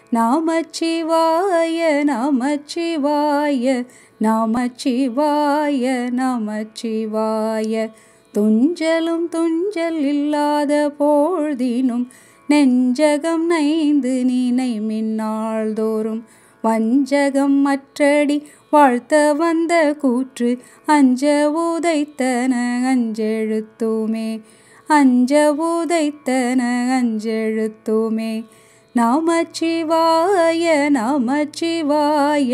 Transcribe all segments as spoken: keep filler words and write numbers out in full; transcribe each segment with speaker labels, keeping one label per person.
Speaker 1: நமச்சிவாய நமச்சிவாய நமச்சிவாய நமச்சிவாய. துஞ்சலும் துஞ்சல் இல்லாத பொழுதினும் நெஞ்சகம் நைந்து நினை மின்னாள் தோறும் வஞ்சகம் மற்றடி வாழ்த்த வந்த கூற்று அஞ்ச உதைத்தன அஞ்செழுத்துமே அஞ்ச உதைத்தன அஞ்செழுத்துமே. நமச்சிவாய நமச்சிவாய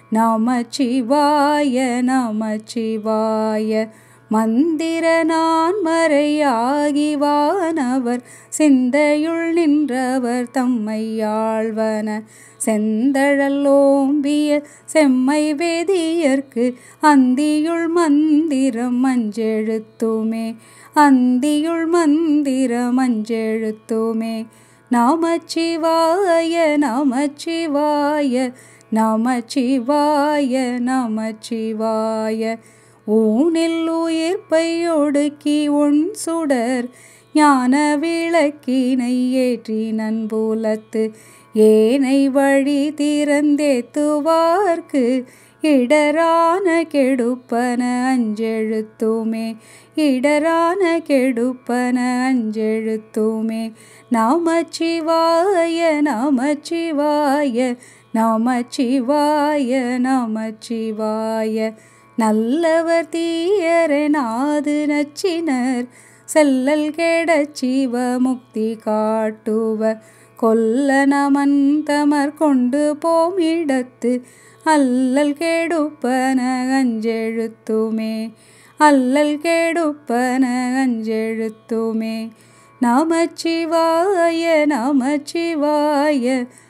Speaker 1: நமச்சிவாய நமச்சிவாய. மந்திர நான்மறையாகி வானவர் சிந்தையுள் நின்றவர் தம்மை ஆழ்வன செந்தழல் ஓம்பிய செம்மை வேதியர்க்கு அந்தியுள் மந்திரம் அஞ்செழுத்துமே அந்தியுள் மந்திரம் அஞ்செழுத்துமே. நமச்சிவாய நமச்சிவாய நமச்சிவாய நமச்சிவாய. ஊனில் உயிர்ப்பை ஒடுக்கி உன் சுடர் ஞான விளக்கினை ஏற்றி நன்புலத்து ஏனை வழி திறந்தேத்துவார்க்கு இடரான கெடுப்பன அஞ்செழுத்துமே இடரான கெடுப்பன அஞ்செழுத்துமே. நமச்சிவாய நமச்சிவாய நமச்சிவாய நமச்சிவாய. நல்லவர் தீயரெனாது நச்சினர் செல்லல் கெடச் சிவ முக்தி காட்டுவர் கொல்ல நமன் தமர் கொண்டு போமிடத்து அல்லல் கெடுப்பன அஞ்செழுத்துமே அல்லல் கெடுப்பன அஞ்செழுத்துமே. நமச்சிவாய நமச்சிவாய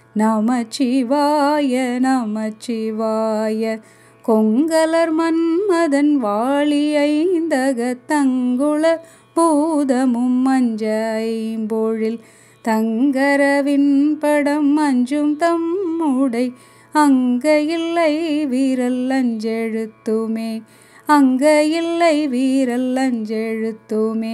Speaker 1: நமச்சிவாய நமச்சிவாய. கொங்கலர் மன்மதன் வாழி ஐந்தகத் தங்குள பூதமும் அஞ்ச ஐம்பொழில் தங்கரவின் படம் அஞ்சும் தம்முடை அங்க இல்லை வீரல் அஞ்செழுத்துமே அங்க இல்லை வீரல் அஞ்செழுத்துமே.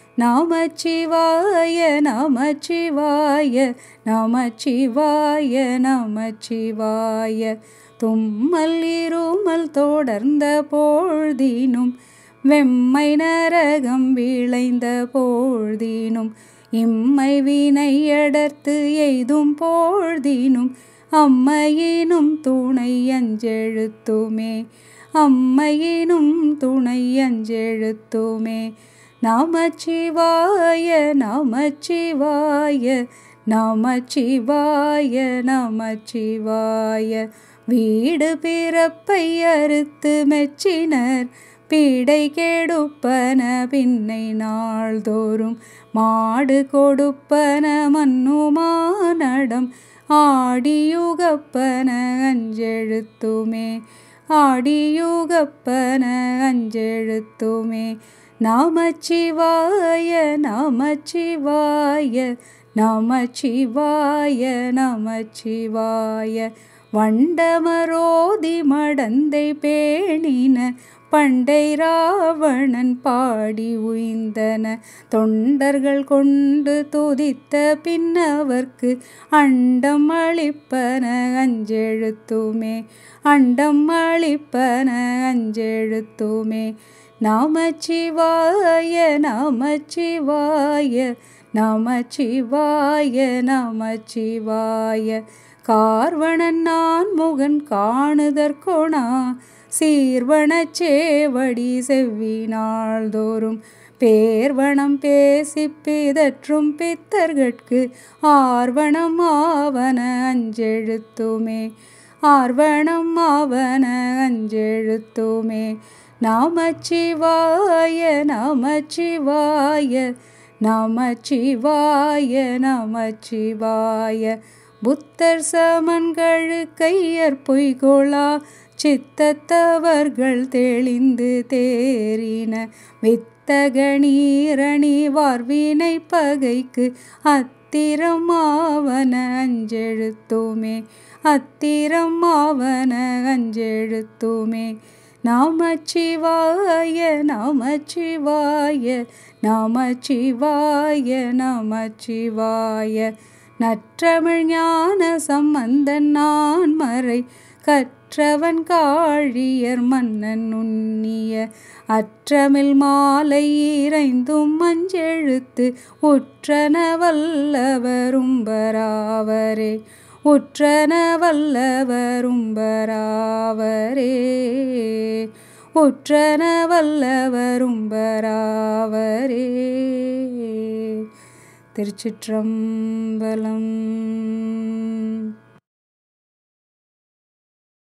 Speaker 1: நமச்சிவாய நமச்சிவாய நமச்சிவாய நமச்சிவாய. தும்மல் இருமல் தொடர்ந்த பொழுதினும் வெம்மை நரகம் விளைந்த பொழுதினும் இம்மை வினையடர்த்து எய்தும் பொழுதினும் அம்மையினும் துணை அஞ்செழுத்துமே அம்மையினும் துணை அஞ்செழுத்துமே. நமச்சிவாய நமச்சிவாய நமச்சிவாய நமச்சிவாய. வீடு பிறப்பை அறுத்து மெச்சினர் பீடை கெடுப்பன பின்னை நாள்தோறும் மாடு கொடுப்பன மன்னுமானடம் ஆடியுகப்பன அஞ்செழுத்துமே ஆடியுகப்பன அஞ்செழுத்துமே. நமச்சிவாய நமச்சிவாய நமச்சிவாய நமச்சிவாய. வண்டமரோதி மடந்தை பேணின பண்டை ராவணன் பாடி உய்ந்தன தொண்டர்கள் கொண்டு துதித்த பின்னவர்க்கு அண்டம் அளிப்பன அஞ்செழுத்துமே அண்டம் அளிப்பன அஞ்செழுத்துமே. நமச்சிவாய நமச்சிவாய நமச்சிவாய நமச்சிவாய. கார்வணன் நான் முகன் காணுதற்கொணா சீர்வனச் சேவடி செவ்வினாள் தோறும் பேர்வனம் பேசி பிதற்றும் பித்தர்கட்கு ஆர்வணம் ஆவன அஞ்செழுத்துமே ஆர்வணம் ஆவன அஞ்செழுத்துமே. நமச்சிவாய நமச்சிவாய நமச்சிவாய நமச்சிவாய. புத்தர் சமன்கள் கையற் பொய்கொளா சித்தத்தவர்கள் தெளிந்து தேறின வித்தகணீரணி வார்வினை பகைக்கு அத்திரம் ஆவன அஞ்செழுத்துமே அத்திரம் ஆவன அஞ்செழுத்துமே. நமச்சிவாய நமச்சிவாய நமச்சிவாய நமச்சிவாய. நற்றமிழ் ஞான சம்பந்தன் நான்மறை கற்றவன் காழியர் மன்னன் உண்ணிய அற்றமிழ் மாலை இறைந்தும் அஞ்செழுத்து உற்றன வல்லவரும்பராவரே உற்றன வல்லவரும்பராவரே உற்றன வல்லவரும்பராவரே. திருச்சிற்றம்பலம்.